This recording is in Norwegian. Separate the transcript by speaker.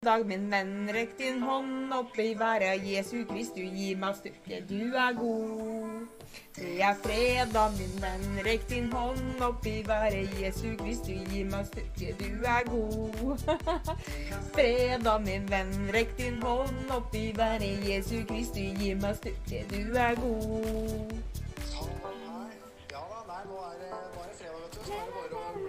Speaker 1: Dag, min venn, rekk din hånd opp i været. Jesu Kristu, gi meg styrke, du er god. Det er fredag, min venn, rekk din hånd opp i været. Jesu Kristu, gi meg styrke, du er god. Fredag, min venn, rekk din hånd opp i været. Jesu Kristu, gi meg styrke, du er god.
Speaker 2: Ja da, nei, nå er det fredag, vet du, så er det bare å